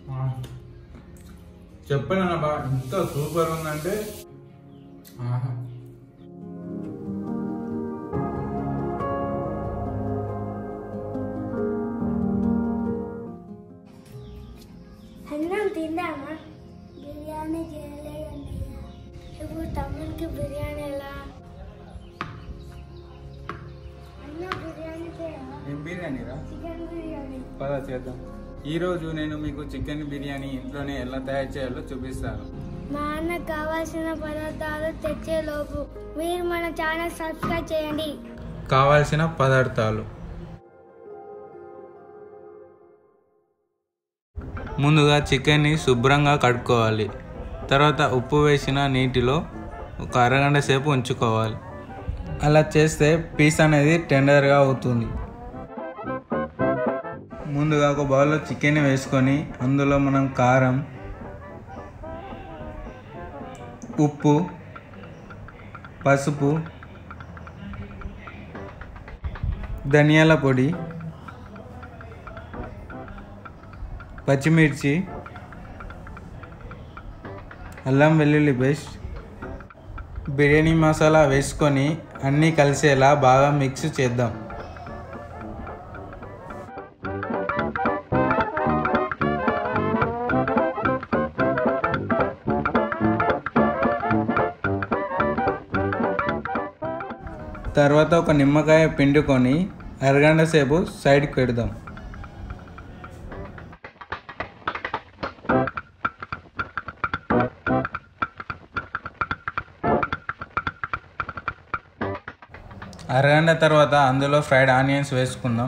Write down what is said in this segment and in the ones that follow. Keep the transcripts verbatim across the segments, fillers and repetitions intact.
చెప్పాను బా, ఇంత సూపర్ ఉందంటే ఆహా. అన్నం తిందామా? బిర్యానీ చేయలేదండి. ఇప్పుడు తమ్మునికి బిర్యానీ ఎలా? అన్న బిర్యానీ చేయాలా? ఏం బిర్యానీ రా? చికెన్ బిర్యానీ. పద చేద్దాం. ఈరోజు నేను మీకు చికెన్ బిర్యానీ ఇంట్లోనే ఎలా తయారు చేయాలో చూపిస్తాను. మా అన్నకు కావాల్సిన పదార్థాలు తెచ్చేలోపు మీరు మన ఛానల్ సబ్స్క్రైబ్ చేయండి. కావాల్సిన పదార్థాలు: ముందుగా చికెన్ని శుభ్రంగా కడుక్కోవాలి. తర్వాత ఉప్పు వేసిన నీటిలో ఒక అరగంట సేపు ఉంచుకోవాలి. అలా చేస్తే పీస్ అనేది టెండర్గా అవుతుంది. ముందుగా ఒక బౌల్లో చికెన్ వేసుకొని అందులో మనం కారం, ఉప్పు, పసుపు, ధనియాల పొడి, పచ్చిమిర్చి, అల్లం వెల్లుల్లి పేస్ట్, బిర్యానీ మసాలా వేసుకొని అన్నీ కలిసేలా బాగా మిక్స్ చేద్దాం. తర్వాత ఒక నిమ్మకాయ పిండుకొని అరగంట సేపు సైడ్కి పెడదాం. అరగంట తర్వాత అందులో ఫ్రైడ్ ఆనియన్స్ వేసుకుందాం.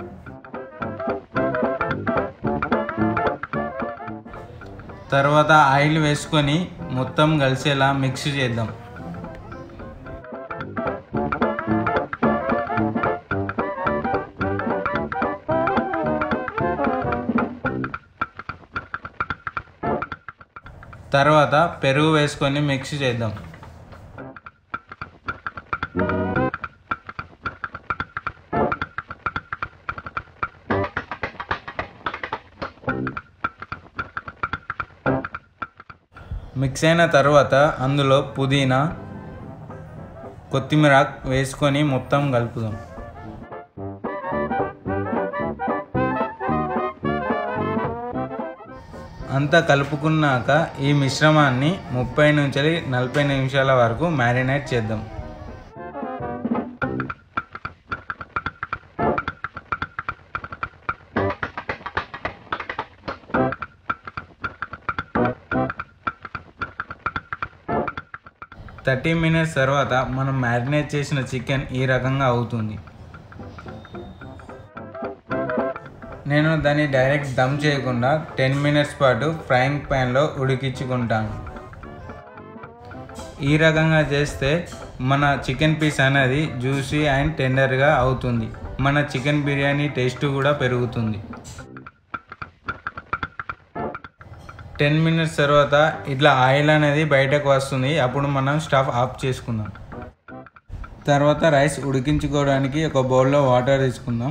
తర్వాత ఆయిల్ వేసుకొని మొత్తం కలిసేలా మిక్స్ చేద్దాం. తర్వాత పెరుగు వేసుకొని మిక్స్ చేద్దాం. మిక్స్ అయిన తర్వాత అందులో పుదీనా, కొత్తిమీర వేసుకొని మొత్తం కలుపుదాం. అంతా కలుపుకున్నాక ఈ మిశ్రమాన్ని ముప్పై నుంచి నలభై నిమిషాల వరకు మ్యారినేట్ చేద్దాం. థర్టీ మినిట్స్ తర్వాత మనం మ్యారినేట్ చేసిన చికెన్ ఈ రకంగా అవుతుంది. నేను దాన్ని డైరెక్ట్ దమ్ చేయకుండా టెన్ మినిట్స్ పాటు ఫ్రైయింగ్ ప్యాన్లో ఉడికించుకుంటాను. ఈ రకంగా చేస్తే మన చికెన్ పీస్ అనేది జ్యూసీ అండ్ టెండర్గా అవుతుంది. మన చికెన్ బిర్యానీ టేస్ట్ కూడా పెరుగుతుంది. టెన్ మినిట్స్ తర్వాత ఇట్లా ఆయిల్ అనేది బయటకు వస్తుంది. అప్పుడు మనం స్టవ్ ఆఫ్ చేసుకుందాం. తర్వాత రైస్ ఉడికించుకోవడానికి ఒక బౌల్లో వాటర్ తీసుకుందాం.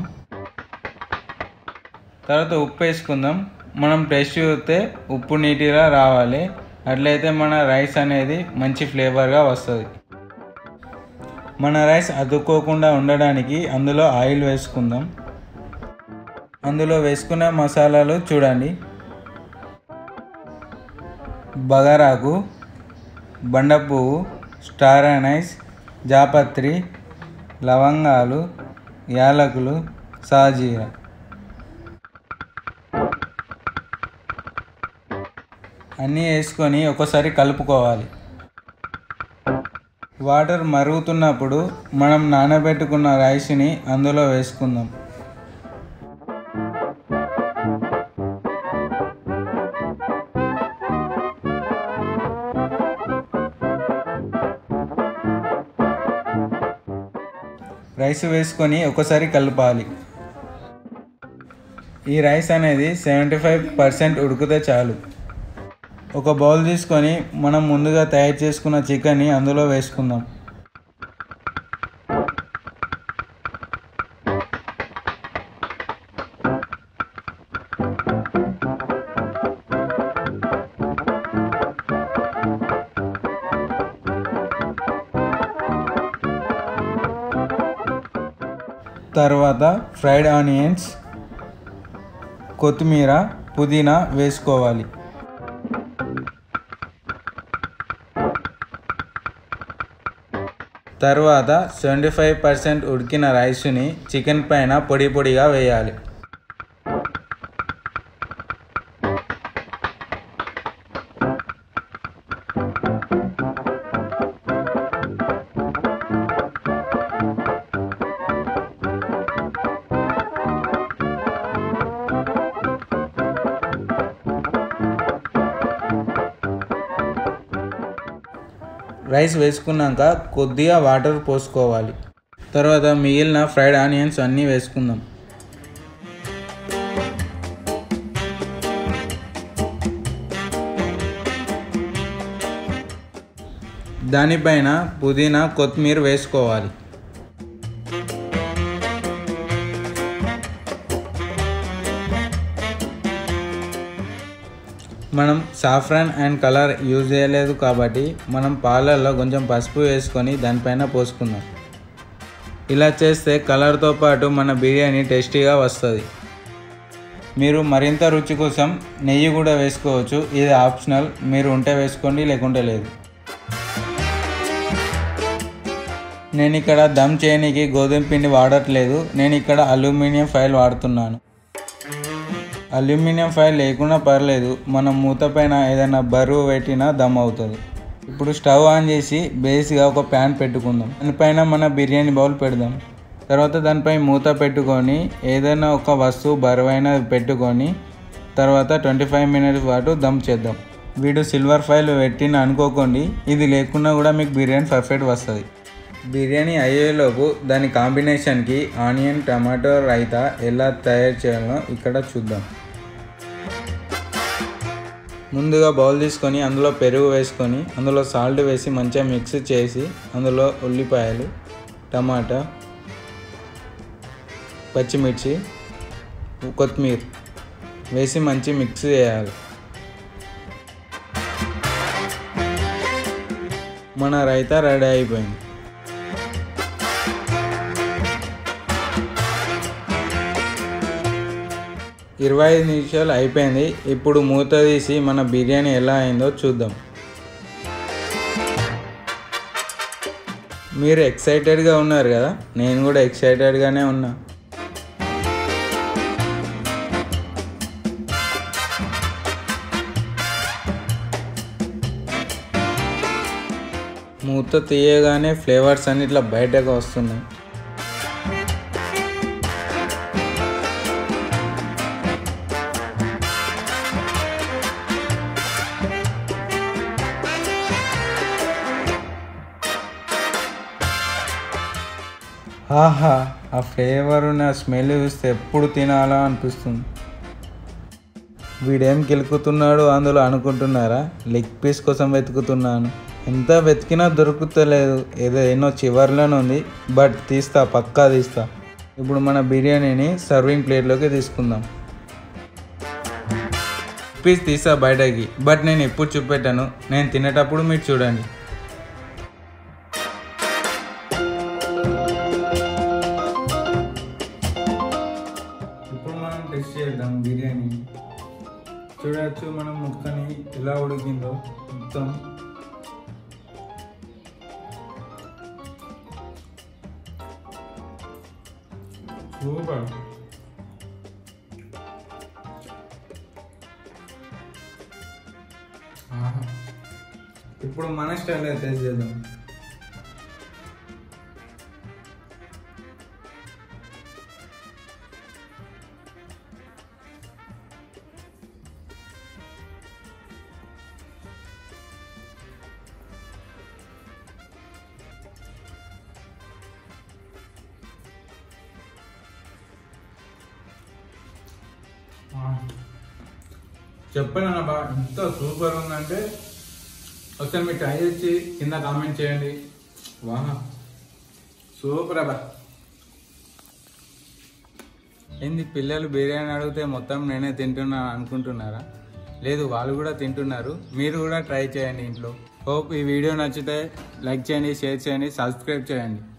తర్వాత ఉప్పు వేసుకుందాం. మనం టేస్ట్ చూస్తే ఉప్పు నీటిగా రావాలి. అట్లయితే మన రైస్ అనేది మంచి ఫ్లేవర్గా వస్తుంది. మన రైస్ అతుక్కోకుండా ఉండడానికి అందులో ఆయిల్ వేసుకుందాం. అందులో వేసుకున్న మసాలాలు చూడండి: బగారాకు, బండపువ్వు, స్టార్ అనైస్, జాపత్రి, లవంగాలు, యాలకులు, సాజీరా. అన్నీ వేసుకొని ఒకసారి కలుపుకోవాలి. వాటర్ మరుగుతున్నప్పుడు మనం నానబెట్టుకున్న రైస్ని అందులో వేసుకుందాం. రైస్ వేసుకొని ఒకసారి కలపాలి. ఈ రైస్ అనేది సెవెంటీ ఫైవ్ పర్సెంట్ ఉడికితే చాలు. ఒక బౌల్ తీసుకొని మనం ముందుగా తయారు చేసుకున్న చికెన్ని అందులో వేసుకుందాం. తర్వాత ఫ్రైడ్ ఆనియన్స్, కొత్తిమీర, పుదీనా వేసుకోవాలి. తర్వాత సెవెంటీ ఫైవ్ పర్సెంట్ ఉడికిన రైస్ని చికెన్ పైన పొడి పొడిగా వేయాలి. రైస్ వేసుకున్నాక కొద్దిగా వాటర్ పోసుకోవాలి. తర్వాత మిగిలిన ఫ్రైడ్ ఆనియన్స్ అన్నీ వేసుకుందాం. దానిపైన పుదీనా, కొత్తిమీర వేసుకోవాలి. మనం సాఫ్రాన్ అండ్ కలర్ యూజ్ చేయలేదు కాబట్టి మనం పాలల్లో కొంచెం పసుపు వేసుకొని దానిపైన పోసుకుందాం. ఇలా చేస్తే కలర్తో పాటు మన బిర్యానీ టేస్టీగా వస్తుంది. మీరు మరింత రుచి కోసం నెయ్యి కూడా వేసుకోవచ్చు. ఇది ఆప్షనల్, మీరు ఉంటే వేసుకోండి, లేకుంటే లేదు. నేను ఇక్కడ దమ్ చేయడానికి గోధుమ పిండి వాడట్లేదు. నేను ఇక్కడ అల్యూమినియం ఫాయిల్ వాడుతున్నాను. అల్యూమినియం ఫాయిల్ లేకుండా పర్లేదు, మనం మూత పైన ఏదైనా బరువు పెట్టినా దమ్ అవుతుంది. ఇప్పుడు స్టవ్ ఆన్ చేసి బేస్గా ఒక ప్యాన్ పెట్టుకుందాం. దానిపైన మన బిర్యానీ బౌల్ పెడదాం. తర్వాత దానిపై మూత పెట్టుకొని ఏదైనా ఒక వస్తువు బరువైన పెట్టుకొని తర్వాత ట్వంటీ ఫైవ్ మినిట్స్ పాటు దమ్ చేద్దాం. వీడు సిల్వర్ ఫాయిల్ పెట్టిన అనుకోకండి, ఇది లేకున్నా కూడా మీకు బిర్యానీ పర్ఫెక్ట్ వస్తుంది. బిర్యానీ అయ్యేలోపు దాని కాంబినేషన్కి ఆనియన్ టమాటో రైతా ఎలా తయారు చేయాలో ఇక్కడ చూద్దాం. ముందుగా బౌల్ తీసుకొని అందులో పెరుగు వేసుకొని అందులో సాల్ట్ వేసి మంచిగా మిక్స్ చేసి అందులో ఉల్లిపాయలు, టమాటా, పచ్చిమిర్చి, కొత్తిమీర వేసి మంచి మిక్స్ చేయాలి. మన రైతా రెడీ అయిపోయింది. ఇరవై ఐదు నిమిషాలు అయిపోయింది. ఇప్పుడు మూత తీసి మన బిర్యానీ ఎలా అయిందో చూద్దాం. మీరు ఎక్సైటెడ్గా ఉన్నారు కదా, నేను కూడా ఎక్సైటెడ్గానే ఉన్నా. మూత తీయగానే ఫ్లేవర్స్ అన్ని ఇట్లా బయటకు వస్తున్నాయి. ఆహా, ఆ ఫ్లేవర్ నా స్మెల్ చూస్తే ఎప్పుడు తినాలా అనిపిస్తుంది. వీడేం కెలుకుతున్నాడు అందులో అనుకుంటున్నారా? లెగ్ పీస్ కోసం వెతుకుతున్నాను. ఎంత వెతికినా దొరుకుతలేదు. ఏదో ఎన్నో చివర్లోనే ఉంది, బట్ తీస్తా, పక్కా తీస్తా. ఇప్పుడు మన బిర్యానీని సర్వింగ్ ప్లేట్లోకి తీసుకుందాం. పీస్ తీస్తా బయటకి, బట్ నేను ఎప్పుడు చూపెట్టాను, నేను తినేటప్పుడు మీరు చూడండి. టెస్ట్ చేద్దాం బిర్యానీ. చూడవచ్చు మనం ముక్కని ఎలా ఉడికిందో మొత్తం. సూపర్. ఇప్పుడు మన స్టైల్లో టెస్ట్ చేద్దాం. చెప్పండి అన్న బా, ఎంత సూపర్ ఉందంటే ఒకసారి మీరు ట్రై చేసి కింద కామెంట్ చేయండి. వా సూపర్ అబ్బా. ఏంది పిల్లలు బిర్యానీ అడిగితే మొత్తం నేనే తింటున్నా అనుకుంటున్నారా? లేదు, వాళ్ళు కూడా తింటున్నారు. మీరు కూడా ట్రై చేయండి ఇంట్లో. హోప్ ఈ వీడియో నచ్చితే లైక్ చేయండి, షేర్ చేయండి, సబ్స్క్రైబ్ చేయండి.